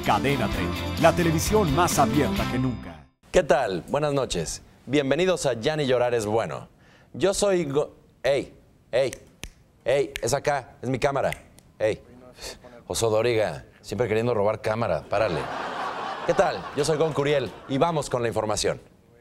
Cadena 30, la televisión más abierta que nunca. ¿Qué tal? Buenas noches. Bienvenidos a Ya ni llorar es bueno. Yo soy... ¡Ey! Es acá, es mi cámara. ¡Ey! Oso Dóriga, siempre queriendo robar cámara, párale. ¿Qué tal? Yo soy Gon Curiel y vamos con la información.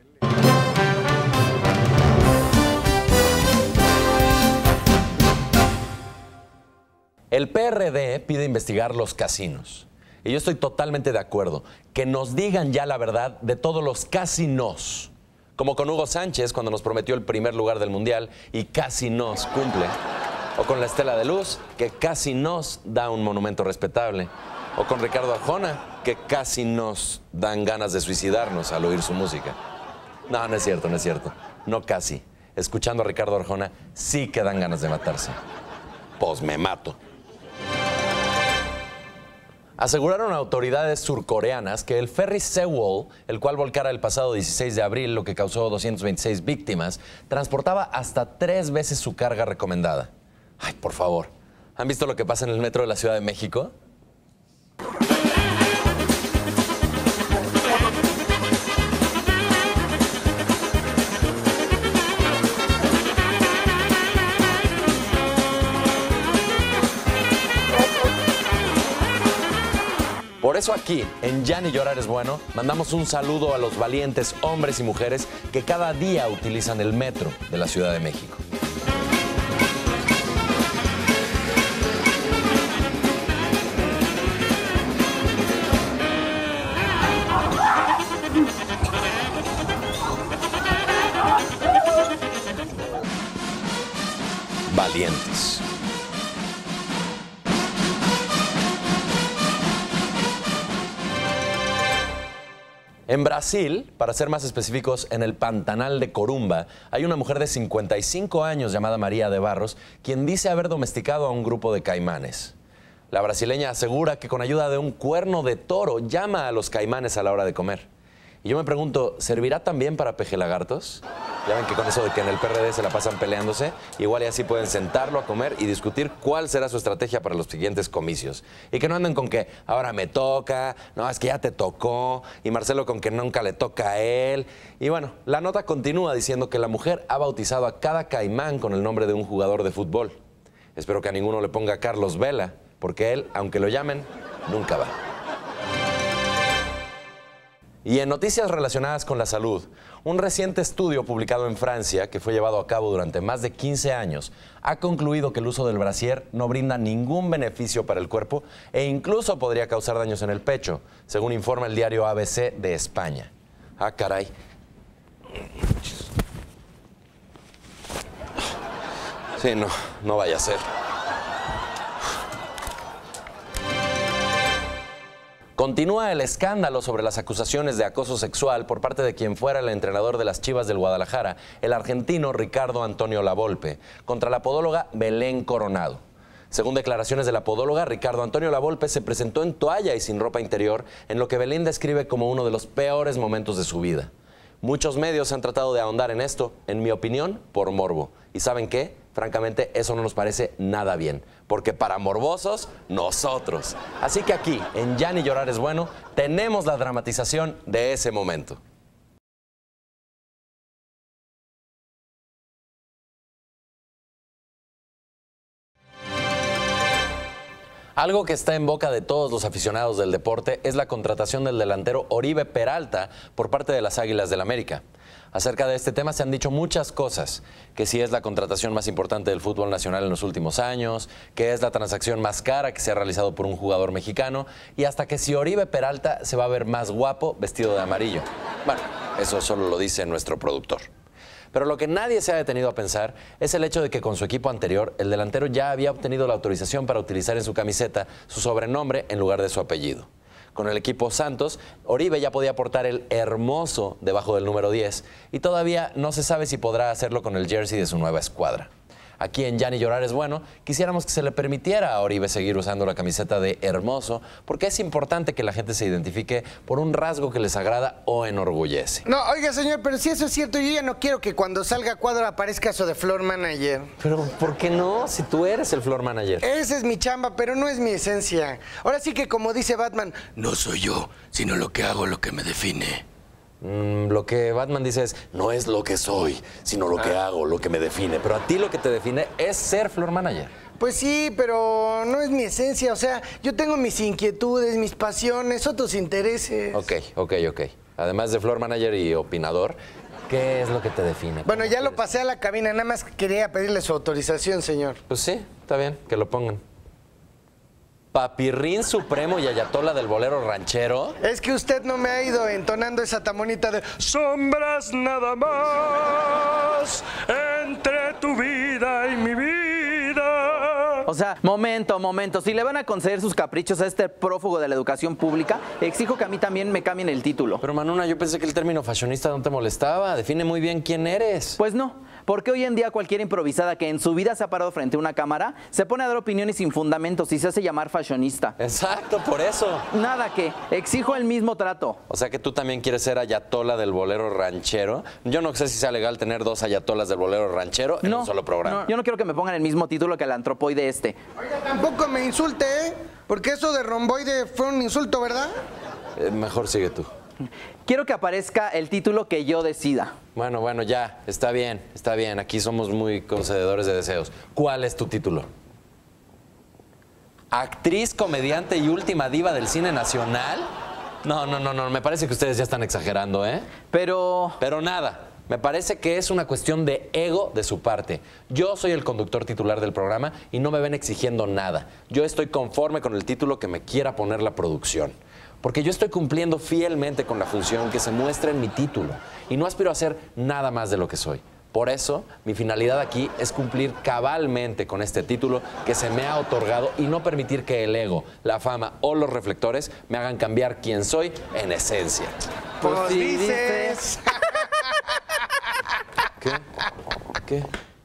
El PRD pide investigar los casinos. Y yo estoy totalmente de acuerdo. Que nos digan ya la verdad de todos los casinos. Como con Hugo Sánchez cuando nos prometió el primer lugar del Mundial y casi nos cumple. O con la Estela de Luz, que casi nos da un monumento respetable. O con Ricardo Arjona, que casi nos dan ganas de suicidarnos al oír su música. No, no es cierto, no es cierto. No casi. Escuchando a Ricardo Arjona, sí que dan ganas de matarse. Pues me mato. Aseguraron autoridades surcoreanas que el ferry Sewol, el cual volcara el pasado 16 de abril, lo que causó 226 víctimas, transportaba hasta 3 veces su carga recomendada. Ay, por favor, ¿han visto lo que pasa en el metro de la Ciudad de México? Por eso aquí, en Ya ni llorar es bueno, mandamos un saludo a los valientes hombres y mujeres que cada día utilizan el metro de la Ciudad de México. Valientes. En Brasil, para ser más específicos, en el Pantanal de Corumba, hay una mujer de 55 años llamada María de Barros, quien dice haber domesticado a un grupo de caimanes. La brasileña asegura que con ayuda de un cuerno de toro llama a los caimanes a la hora de comer. Y yo me pregunto, ¿servirá también para pejelagartos? Ya ven que con eso de que en el PRD se la pasan peleándose, igual y así pueden sentarlo a comer y discutir cuál será su estrategia para los siguientes comicios. Y que no anden con que ahora me toca, no, es que ya te tocó, y Marcelo con que nunca le toca a él. Y bueno, la nota continúa diciendo que la mujer ha bautizado a cada caimán con el nombre de un jugador de fútbol. Espero que a ninguno le ponga Carlos Vela, porque él, aunque lo llamen, nunca va. Y en noticias relacionadas con la salud, un reciente estudio publicado en Francia, que fue llevado a cabo durante más de 15 años, ha concluido que el uso del brasier no brinda ningún beneficio para el cuerpo e incluso podría causar daños en el pecho, según informa el diario ABC de España. Ah, caray. Sí, no vaya a ser. Continúa el escándalo sobre las acusaciones de acoso sexual por parte de quien fuera el entrenador de las Chivas del Guadalajara, el argentino Ricardo Antonio Lavolpe, contra la podóloga Belén Coronado. Según declaraciones de la podóloga, Ricardo Antonio Lavolpe se presentó en toalla y sin ropa interior, en lo que Belén describe como uno de los peores momentos de su vida. Muchos medios han tratado de ahondar en esto, en mi opinión, por morbo. ¿Y saben qué? Francamente, eso no nos parece nada bien, porque para morbosos, nosotros. Así que aquí, en Ya ni llorar es bueno, tenemos la dramatización de ese momento. Algo que está en boca de todos los aficionados del deporte es la contratación del delantero Oribe Peralta por parte de las Águilas del América. Acerca de este tema se han dicho muchas cosas, que si es la contratación más importante del fútbol nacional en los últimos años, que es la transacción más cara que se ha realizado por un jugador mexicano y hasta que si Oribe Peralta se va a ver más guapo vestido de amarillo. Bueno, eso solo lo dice nuestro productor. Pero lo que nadie se ha detenido a pensar es el hecho de que con su equipo anterior, el delantero ya había obtenido la autorización para utilizar en su camiseta su sobrenombre en lugar de su apellido. Con el equipo Santos, Oribe ya podía portar el hermoso debajo del número 10 y todavía no se sabe si podrá hacerlo con el jersey de su nueva escuadra. Aquí en Ya ni llorar es bueno, quisiéramos que se le permitiera a Oribe seguir usando la camiseta de hermoso, porque es importante que la gente se identifique por un rasgo que les agrada o enorgullece. No, oiga, señor, pero si eso es cierto, yo ya no quiero que cuando salga a cuadro aparezca eso de floor manager. Pero, ¿por qué no? Si tú eres el floor manager. Esa es mi chamba, pero no es mi esencia. Ahora sí que como dice Batman, no soy yo, sino lo que hago lo que me define. Lo que Batman dice es, no es lo que soy, sino lo que hago, lo que me define. Pero a ti lo que te define es ser floor manager. Pues sí, pero no es mi esencia. O sea, yo tengo mis inquietudes, mis pasiones, otros intereses. Ok. Además de floor manager y opinador, ¿qué es lo que te define? Bueno, ya lo pasé a la cabina, nada más quería pedirle su autorización, señor. Pues sí, está bien, que lo pongan. Papirrín supremo y ayatola del bolero ranchero. Es que usted no me ha ido entonando esa tan bonita de sombras nada más entre tu vida y mi vida. O sea, momento. Si le van a conceder sus caprichos a este prófugo de la educación pública, exijo que a mí también me cambien el título. Pero Manuna, yo pensé que el término fashionista no te molestaba. Define muy bien quién eres. Pues no, porque hoy en día cualquier improvisada que en su vida se ha parado frente a una cámara se pone a dar opiniones sin fundamentos y se hace llamar fashionista. Exacto, por eso. Nada que, exijo el mismo trato. O sea que tú también quieres ser ayatola del bolero ranchero. Yo no sé si sea legal tener dos ayatolas del bolero ranchero en un solo programa. No, yo no quiero que me pongan el mismo título que el antropoide este. Oiga, tampoco me insulte, ¿eh? Porque eso de romboide fue un insulto, ¿verdad? Mejor sigue tú. Quiero que aparezca el título que yo decida. Bueno, ya, está bien. Aquí somos muy concededores de deseos. ¿Cuál es tu título? ¿Actriz, comediante y última diva del cine nacional? No, me parece que ustedes ya están exagerando, ¿eh? Pero nada. Me parece que es una cuestión de ego de su parte. Yo soy el conductor titular del programa y no me ven exigiendo nada. Yo estoy conforme con el título que me quiera poner la producción. Porque yo estoy cumpliendo fielmente con la función que se muestra en mi título. Y no aspiro a ser nada más de lo que soy. Por eso, mi finalidad aquí es cumplir cabalmente con este título que se me ha otorgado y no permitir que el ego, la fama o los reflectores me hagan cambiar quién soy en esencia. Pues dices. ¿Qué?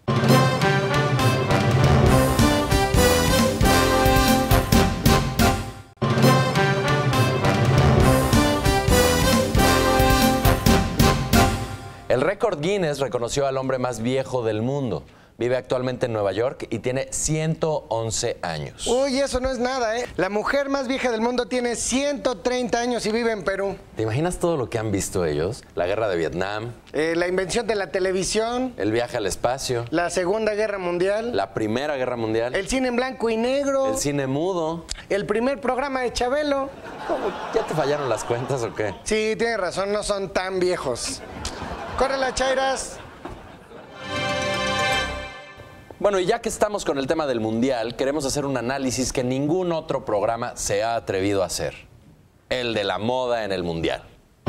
El récord Guinness reconoció al hombre más viejo del mundo. Vive actualmente en Nueva York y tiene 111 años. Uy, eso no es nada, ¿eh? La mujer más vieja del mundo tiene 130 años y vive en Perú. ¿Te imaginas todo lo que han visto ellos? La guerra de Vietnam. La invención de la televisión. El viaje al espacio. La Segunda Guerra Mundial. La Primera Guerra Mundial. El cine en blanco y negro. El cine mudo. El primer programa de Chabelo. ¿Ya te fallaron las cuentas o qué? Sí, tienes razón, no son tan viejos. ¡Córrela, Chairas! Bueno, y ya que estamos con el tema del Mundial, queremos hacer un análisis que ningún otro programa se ha atrevido a hacer. El de la moda en el Mundial.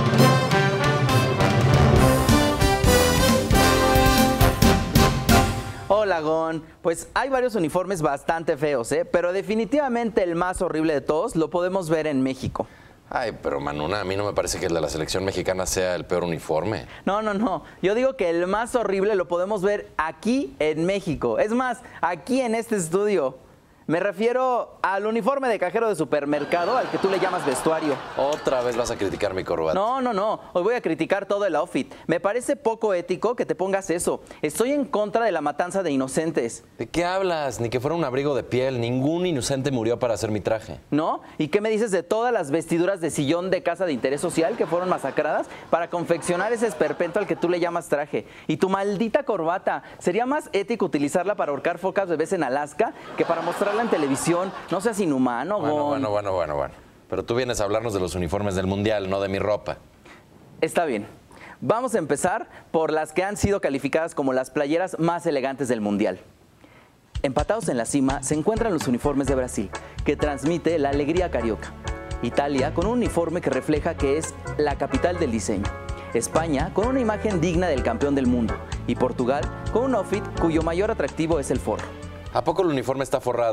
hola, Gon. Pues hay varios uniformes bastante feos, pero definitivamente el más horrible de todos lo podemos ver en México. Ay, pero Manuna, a mí no me parece que el de la selección mexicana sea el peor uniforme. No. Yo digo que el más horrible lo podemos ver aquí en México. Es más, aquí en este estudio. Me refiero al uniforme de cajero de supermercado al que tú le llamas vestuario. Otra vez vas a criticar mi corbata. No. Hoy voy a criticar todo el outfit. Me parece poco ético que te pongas eso. Estoy en contra de la matanza de inocentes. ¿De qué hablas? Ni que fuera un abrigo de piel. Ningún inocente murió para hacer mi traje. ¿No? ¿Y qué me dices de todas las vestiduras de sillón de casa de interés social que fueron masacradas para confeccionar ese esperpento al que tú le llamas traje? Y tu maldita corbata. ¿Sería más ético utilizarla para ahorcar focas bebés en Alaska que para mostrarla en televisión? No seas inhumano, Gon. Bueno. Pero tú vienes a hablarnos de los uniformes del Mundial, no de mi ropa. Está bien. Vamos a empezar por las que han sido calificadas como las playeras más elegantes del Mundial. Empatados en la cima se encuentran los uniformes de Brasil, que transmite la alegría carioca. Italia, con un uniforme que refleja que es la capital del diseño. España, con una imagen digna del campeón del mundo. Y Portugal, con un outfit cuyo mayor atractivo es el forro. ¿A poco el uniforme está forrado?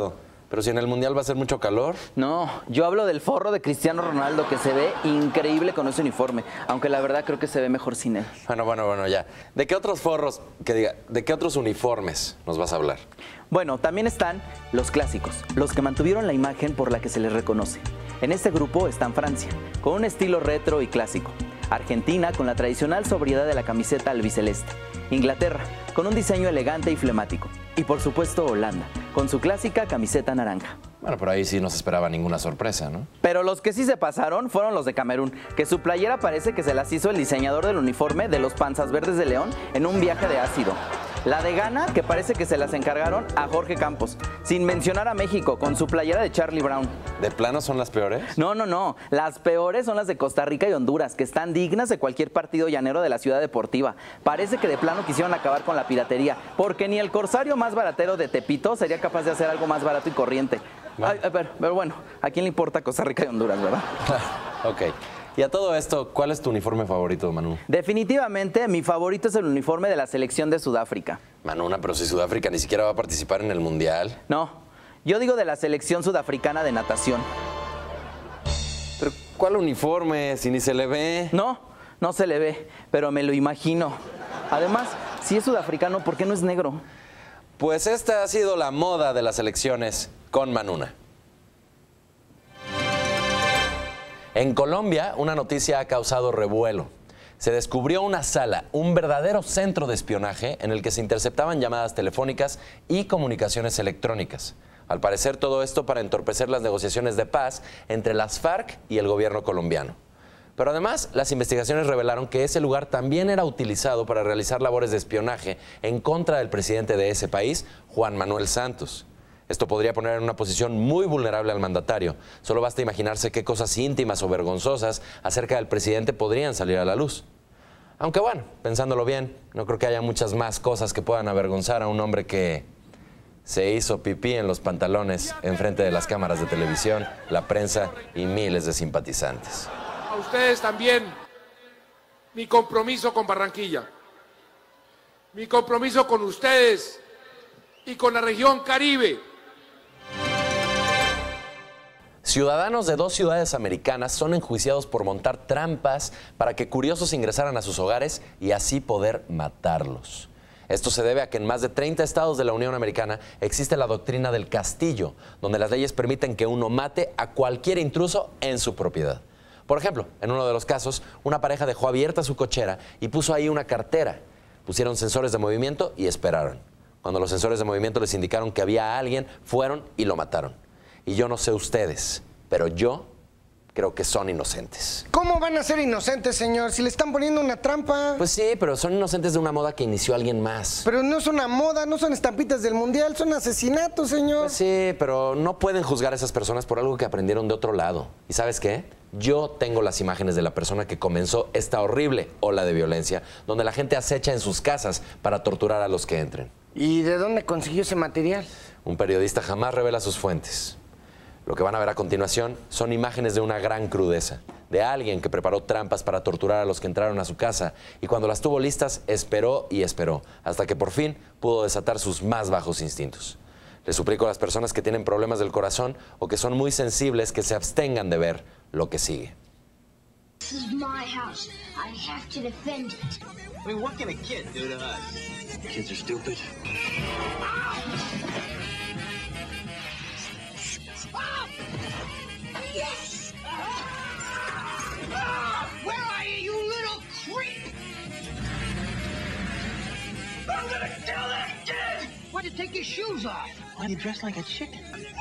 Pero si en el Mundial va a ser mucho calor. No, yo hablo del forro de Cristiano Ronaldo, que se ve increíble con ese uniforme, aunque la verdad creo que se ve mejor sin él. Bueno, ya. ¿De qué otros forros, de qué otros uniformes nos vas a hablar? Bueno, también están los clásicos, los que mantuvieron la imagen por la que se les reconoce. En este grupo están Francia, con un estilo retro y clásico. Argentina, con la tradicional sobriedad de la camiseta albiceleste. Inglaterra, con un diseño elegante y flemático. Y por supuesto Holanda, con su clásica camiseta naranja. Bueno, por ahí sí no se esperaba ninguna sorpresa, ¿no? Pero los que sí se pasaron fueron los de Camerún, que su playera parece que se las hizo el diseñador del uniforme de los Panzas Verdes de León en un viaje de ácido. La de Ghana, que parece que se las encargaron a Jorge Campos, sin mencionar a México, con su playera de Charlie Brown. ¿De plano son las peores? No. Las peores son las de Costa Rica y Honduras, que están dignas de cualquier partido llanero de la ciudad deportiva. Parece que de plano quisieron acabar con la piratería, porque ni el corsario más baratero de Tepito sería capaz de hacer algo más barato y corriente. Bueno. Pero bueno, ¿a quién le importa Costa Rica y Honduras, verdad? Ok. Y a todo esto, ¿cuál es tu uniforme favorito, Manu? Definitivamente, mi favorito es el uniforme de la selección de Sudáfrica. Manuna, pero si Sudáfrica ni siquiera va a participar en el Mundial. No, yo digo de la selección sudafricana de natación. ¿Pero cuál uniforme? Si ni se le ve. No se le ve, pero me lo imagino. Además, si es sudafricano, ¿por qué no es negro? Pues esta ha sido la moda de las elecciones con Manuna. En Colombia, una noticia ha causado revuelo. Se descubrió una sala, un verdadero centro de espionaje en el que se interceptaban llamadas telefónicas y comunicaciones electrónicas. Al parecer, todo esto para entorpecer las negociaciones de paz entre las FARC y el gobierno colombiano. Pero además, las investigaciones revelaron que ese lugar también era utilizado para realizar labores de espionaje en contra del presidente de ese país, Juan Manuel Santos. Esto podría poner en una posición muy vulnerable al mandatario. Solo basta imaginarse qué cosas íntimas o vergonzosas acerca del presidente podrían salir a la luz. Aunque bueno, pensándolo bien, no creo que haya muchas más cosas que puedan avergonzar a un hombre que se hizo pipí en los pantalones enfrente de las cámaras de televisión, la prensa y miles de simpatizantes. A ustedes también mi compromiso con Barranquilla, mi compromiso con ustedes y con la región Caribe. Ciudadanos de 2 ciudades americanas son enjuiciados por montar trampas para que curiosos ingresaran a sus hogares y así poder matarlos. Esto se debe a que en más de 30 estados de la Unión Americana existe la doctrina del castillo, donde las leyes permiten que uno mate a cualquier intruso en su propiedad. Por ejemplo, en uno de los casos, una pareja dejó abierta su cochera y puso ahí una cartera. Pusieron sensores de movimiento y esperaron. Cuando los sensores de movimiento les indicaron que había alguien, fueron y lo mataron. Y yo no sé ustedes, pero yo creo que son inocentes. ¿Cómo van a ser inocentes, señor? Si le están poniendo una trampa. Pues sí, pero son inocentes de una moda que inició alguien más. Pero no es una moda, no son estampitas del Mundial, son asesinatos, señor. Pues sí, pero no pueden juzgar a esas personas por algo que aprendieron de otro lado. ¿Y sabes qué? Yo tengo las imágenes de la persona que comenzó esta horrible ola de violencia, donde la gente acecha en sus casas para torturar a los que entren. ¿Y de dónde consiguió ese material? Un periodista jamás revela sus fuentes. Lo que van a ver a continuación son imágenes de una gran crudeza, de alguien que preparó trampas para torturar a los que entraron a su casa y cuando las tuvo listas esperó y esperó, hasta que por fin pudo desatar sus más bajos instintos. Les suplico a las personas que tienen problemas del corazón o que son muy sensibles que se abstengan de ver lo que sigue. This is my house. I have to defend it. I mean, what can a kid do to us? Kids are stupid. Yes! Where are you, you little creep? I'm gonna kill that kid! Why'd you take your shoes off? Why do you dress like a chicken?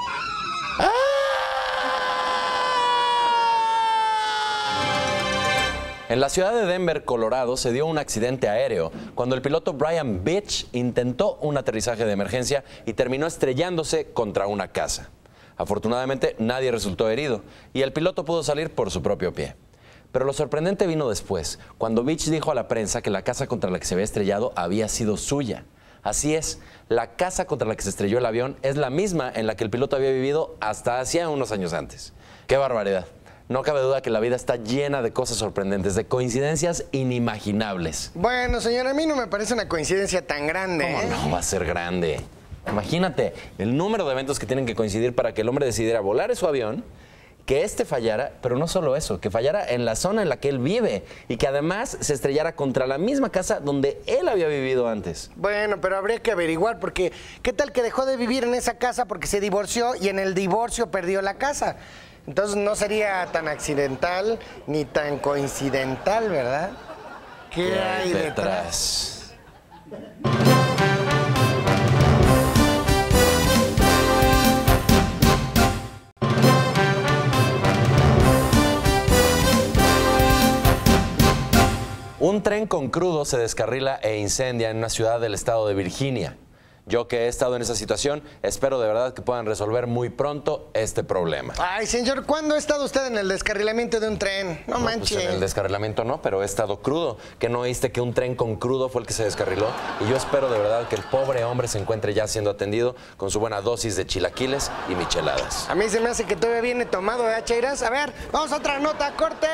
En la ciudad de Denver, Colorado, se dio un accidente aéreo cuando el piloto Brian Beach intentó un aterrizaje de emergencia y terminó estrellándose contra una casa. Afortunadamente, nadie resultó herido y el piloto pudo salir por su propio pie. Pero lo sorprendente vino después, cuando Beach dijo a la prensa que la casa contra la que se había estrellado había sido suya. Así es, la casa contra la que se estrelló el avión es la misma en la que el piloto había vivido hasta hacía unos años antes. ¡Qué barbaridad! No cabe duda que la vida está llena de cosas sorprendentes, de coincidencias inimaginables. Bueno, señor, a mí no me parece una coincidencia tan grande. ¿Cómo no va a ser grande? Imagínate el número de eventos que tienen que coincidir para que el hombre decidiera volar en su avión, que este fallara, pero no solo eso, que fallara en la zona en la que él vive y que además se estrellara contra la misma casa donde él había vivido antes. Bueno, pero habría que averiguar, porque ¿qué tal que dejó de vivir en esa casa porque se divorció y en el divorcio perdió la casa? Entonces no sería tan accidental ni tan coincidental, ¿verdad? ¿Qué hay detrás? Un tren con crudo se descarrila e incendia en una ciudad del estado de Virginia. Yo que he estado en esa situación, espero de verdad que puedan resolver muy pronto este problema. Ay, señor, ¿cuándo ha estado usted en el descarrilamiento de un tren? No manches. Pues en el descarrilamiento no, pero he estado crudo. ¿Que no oíste que un tren con crudo fue el que se descarriló? Y yo espero de verdad que el pobre hombre se encuentre ya siendo atendido con su buena dosis de chilaquiles y micheladas. A mí se me hace que todavía viene tomado, ¿eh, Cheiras? A ver, vamos a otra nota, corte.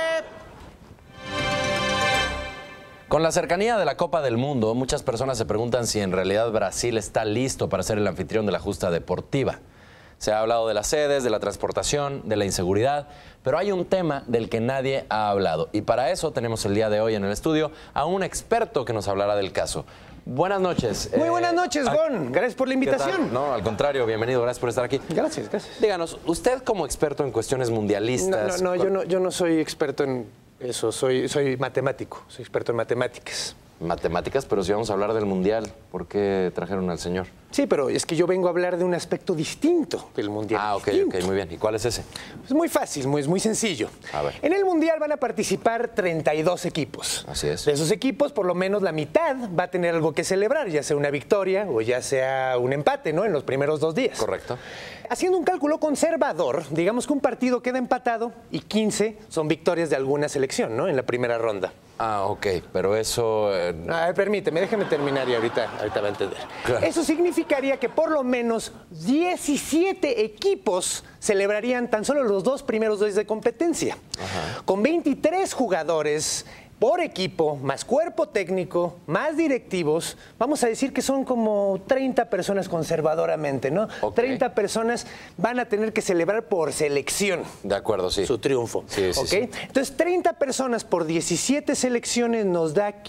Con la cercanía de la Copa del Mundo, muchas personas se preguntan si en realidad Brasil está listo para ser el anfitrión de la justa deportiva. Se ha hablado de las sedes, de la transportación, de la inseguridad, pero hay un tema del que nadie ha hablado. Y para eso tenemos el día de hoy en el estudio a un experto que nos hablará del caso. Buenas noches. Muy buenas noches, Gon. Gracias por la invitación. No, al contrario, bienvenido. Gracias por estar aquí. Gracias, gracias. Díganos, usted como experto en cuestiones mundialistas... Yo no soy experto en eso, soy matemático, soy experto en matemáticas. Matemáticas, pero si vamos a hablar del mundial, ¿por qué trajeron al señor? Sí, pero es que yo vengo a hablar de un aspecto distinto del mundial. Ah, ok, muy bien. ¿Y cuál es ese? Es muy fácil, es muy sencillo. A ver. En el mundial van a participar 32 equipos. Así es. De esos equipos, por lo menos la mitad va a tener algo que celebrar, ya sea una victoria o ya sea un empate, ¿no? En los primeros 2 días. Correcto. Haciendo un cálculo conservador, digamos que un partido queda empatado y 15 son victorias de alguna selección, ¿no? En la primera ronda. Ah, ok, pero eso... Permíteme, déjame terminar y ahorita va a entender. Claro. Eso significaría que por lo menos 17 equipos celebrarían tan solo los 2 primeros días de competencia. Ajá. Con 23 jugadores por equipo, más cuerpo técnico, más directivos, vamos a decir que son como 30 personas conservadoramente, ¿no? Okay. 30 personas van a tener que celebrar por selección. De acuerdo, sí. Su triunfo. Sí, sí, ¿Okay? Sí. Entonces, 30 personas por 17 selecciones nos da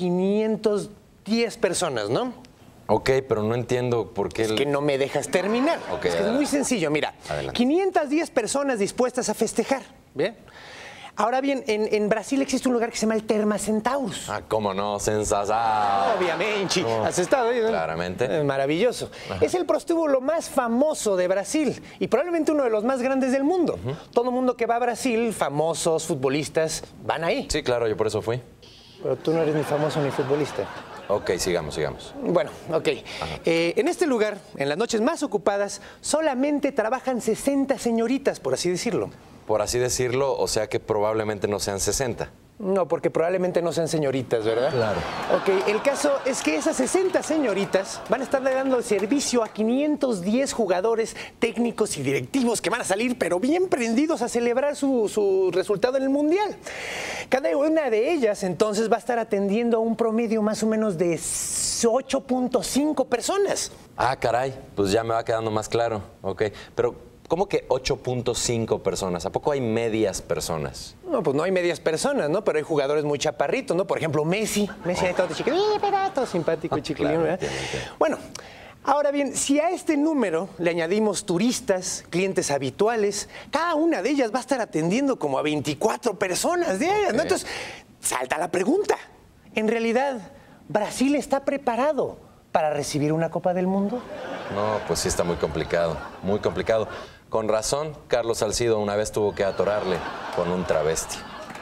510 personas, ¿no? Ok, pero no entiendo por qué... Es que no me dejas terminar. Okay, es que es muy sencillo, mira. Adelante. 510 personas dispuestas a festejar, ¿bien? Ahora bien, en Brasil existe un lugar que se llama el Terma Centaurus. Ah, cómo no, sensacional. Obviamente. No. ¿Has estado ahí? Claramente. Maravilloso. Ajá. Es el prostíbulo más famoso de Brasil y probablemente uno de los más grandes del mundo. Todo mundo que va a Brasil, famosos, futbolistas, van ahí. Sí, claro, yo por eso fui. Pero tú no eres ni famoso ni futbolista. Ok, sigamos. Bueno, ok. En este lugar, en las noches más ocupadas, solamente trabajan 60 señoritas, por así decirlo. Por así decirlo, o sea que probablemente no sean 60. No, porque probablemente no sean señoritas, ¿verdad? Claro. Ok, el caso es que esas 60 señoritas van a estar dando servicio a 510 jugadores técnicos y directivos que van a salir, pero bien prendidos a celebrar su resultado en el Mundial. Cada una de ellas, entonces, va a estar atendiendo a un promedio más o menos de 8.5 personas. Ah, caray, pues ya me va quedando más claro. Ok, pero... ¿Cómo que 8.5 personas? ¿A poco hay medias personas? No, pues no hay medias personas, ¿no? Pero hay jugadores muy chaparritos, ¿no? Por ejemplo, Messi. Messi ahí todo chiquilín, todo simpático y chiquilín, claro, ¿verdad? entiendo. Bueno, ahora bien, si a este número le añadimos turistas, clientes habituales, cada una de ellas va a estar atendiendo como a 24 personas diarias, ¿no? Entonces, salta la pregunta. En realidad, ¿Brasil está preparado para recibir una Copa del Mundo? No, pues sí está muy complicado, muy complicado. Con razón, Carlos Salcido una vez tuvo que atorarle con un travesti.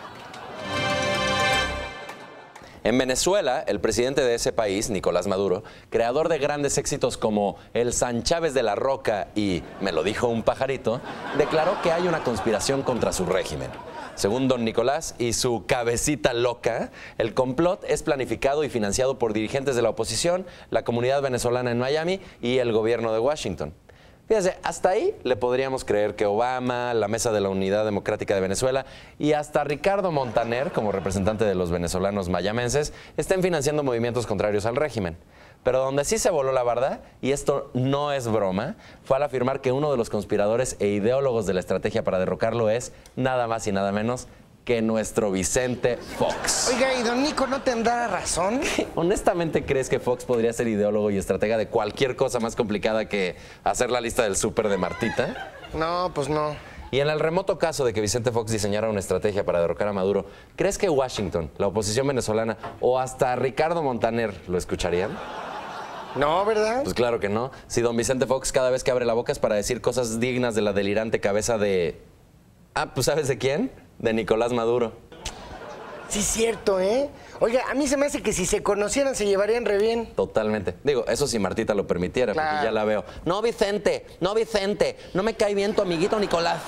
En Venezuela, el presidente de ese país, Nicolás Maduro, creador de grandes éxitos como El San Chávez de la Roca y Me lo dijo un pajarito, declaró que hay una conspiración contra su régimen. Según don Nicolás y su cabecita loca, el complot es planificado y financiado por dirigentes de la oposición, la comunidad venezolana en Miami y el gobierno de Washington. Fíjense, hasta ahí le podríamos creer que Obama, la Mesa de la Unidad Democrática de Venezuela y hasta Ricardo Montaner, como representante de los venezolanos mayamenses, estén financiando movimientos contrarios al régimen. Pero donde sí se voló la barda, y esto no es broma, fue al afirmar que uno de los conspiradores e ideólogos de la estrategia para derrocarlo es nada más y nada menos que nuestro Vicente Fox. Oiga, ¿y don Nico no tendrá razón? ¿Honestamente crees que Fox podría ser ideólogo y estratega de cualquier cosa más complicada que hacer la lista del súper de Martita? No, pues no. Y en el remoto caso de que Vicente Fox diseñara una estrategia para derrocar a Maduro, ¿crees que Washington, la oposición venezolana o hasta Ricardo Montaner lo escucharían? No, ¿verdad? Pues claro que no. Si don Vicente Fox cada vez que abre la boca es para decir cosas dignas de la delirante cabeza de... Ah, pues ¿sabes de quién? De Nicolás Maduro. Sí, cierto, ¿eh? Oiga, a mí se me hace que si se conocieran se llevarían re bien. Totalmente. Digo, eso si Martita lo permitiera, Claro. porque ya la veo. No, Vicente, no, Vicente, no me cae bien tu amiguito Nicolás.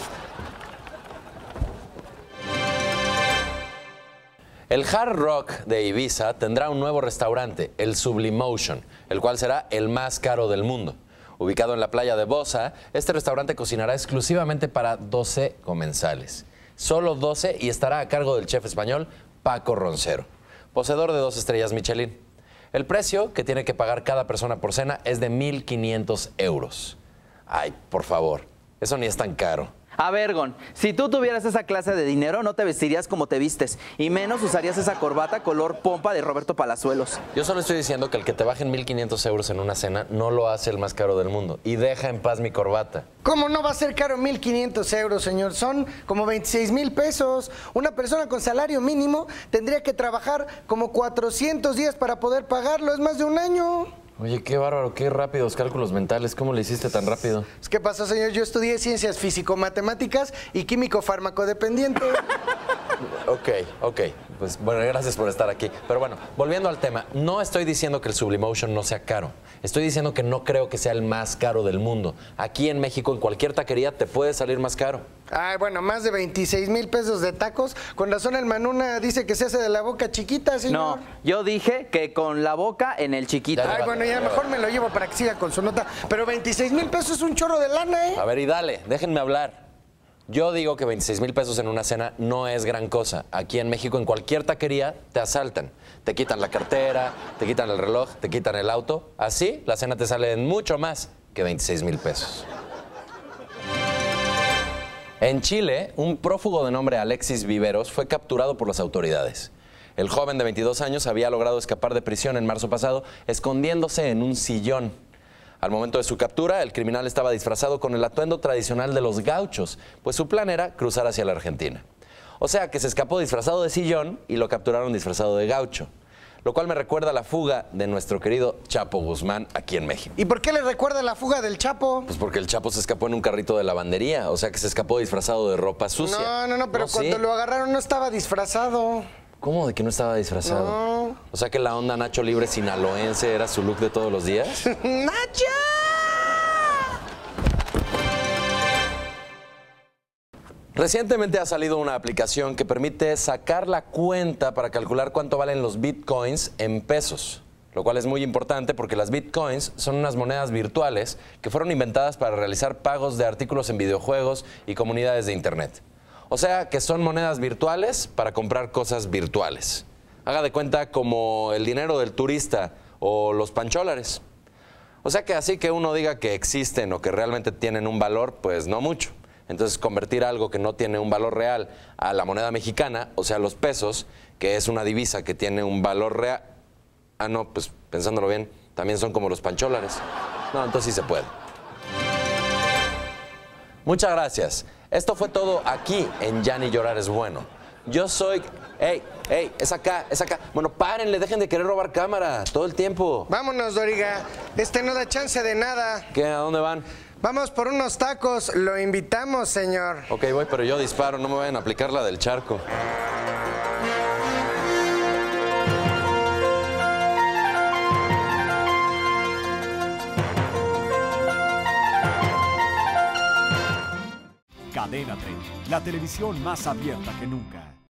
El Hard Rock de Ibiza tendrá un nuevo restaurante, el Sublimotion, el cual será el más caro del mundo. Ubicado en la playa de Bosa, este restaurante cocinará exclusivamente para 12 comensales. Solo 12 y estará a cargo del chef español Paco Roncero, poseedor de 2 estrellas Michelin. El precio que tiene que pagar cada persona por cena es de 1.500 euros. Ay, por favor, eso ni es tan caro. A ver, Gon, si tú tuvieras esa clase de dinero, no te vestirías como te vistes. Y menos usarías esa corbata color pompa de Roberto Palazuelos. Yo solo estoy diciendo que el que te bajen 1.500 euros en una cena no lo hace el más caro del mundo. Y deja en paz mi corbata. ¿Cómo no va a ser caro 1.500 euros, señor? Son como 26,000 pesos. Una persona con salario mínimo tendría que trabajar como 400 días para poder pagarlo. Es más de un año. Oye, qué bárbaro, qué rápidos cálculos mentales. ¿Cómo le hiciste tan rápido? ¿Qué pasó, señor? Yo estudié ciencias físico-matemáticas y químico-farmacodependiente. Ok. Pues bueno, gracias por estar aquí. Pero bueno, volviendo al tema, no estoy diciendo que el Sublimotion no sea caro. Estoy diciendo que no creo que sea el más caro del mundo. Aquí en México, en cualquier taquería, te puede salir más caro. Ay, bueno, más de 26,000 pesos de tacos. Con razón el Manuna dice que se hace de la boca chiquita, señor. No, yo dije que con la boca en el chiquito. Ay, bueno, ya mejor me lo llevo para que siga con su nota. Pero 26,000 pesos es un chorro de lana, ¿eh? A ver, y dale, déjenme hablar. Yo digo que 26,000 pesos en una cena no es gran cosa. Aquí en México, en cualquier taquería, te asaltan. Te quitan la cartera, te quitan el reloj, te quitan el auto. Así, la cena te sale en mucho más que 26,000 pesos. En Chile, un prófugo de nombre Alexis Viveros fue capturado por las autoridades. El joven de 22 años había logrado escapar de prisión en marzo pasado, escondiéndose en un sillón. Al momento de su captura, el criminal estaba disfrazado con el atuendo tradicional de los gauchos, pues su plan era cruzar hacia la Argentina. O sea, que se escapó disfrazado de sillón y lo capturaron disfrazado de gaucho. Lo cual me recuerda a la fuga de nuestro querido Chapo Guzmán aquí en México. ¿Y por qué le recuerda la fuga del Chapo? Pues porque el Chapo se escapó en un carrito de lavandería, o sea que se escapó disfrazado de ropa sucia. No, pero cuando lo agarraron no estaba disfrazado. ¿Cómo de que no estaba disfrazado? No. O sea que la onda Nacho Libre sinaloense era su look de todos los días. ¡Nacho! Recientemente ha salido una aplicación que permite sacar la cuenta para calcular cuánto valen los bitcoins en pesos, lo cual es muy importante porque las bitcoins son unas monedas virtuales que fueron inventadas para realizar pagos de artículos en videojuegos y comunidades de internet. O sea que son monedas virtuales para comprar cosas virtuales. Haga de cuenta como el dinero del turista o los pancholares. O sea que así que uno diga que existen o que realmente tienen un valor, pues no mucho. Entonces, convertir algo que no tiene un valor real a la moneda mexicana, o sea, los pesos, que es una divisa que tiene un valor real... Ah, no, pues pensándolo bien, también son como los pancholares. No, entonces sí se puede. Muchas gracias. Esto fue todo aquí en Ya Ni Llorar es Bueno. Yo soy... ¡Ey! Es acá. Bueno, párenle, dejen de querer robar cámara todo el tiempo. Vámonos, Doriga. No da chance de nada. ¿Qué? ¿A dónde van? Vamos por unos tacos. Lo invitamos, señor. Ok, voy, pero yo disparo. No me vayan a aplicar la del charco. Cadena 30, la televisión más abierta que nunca.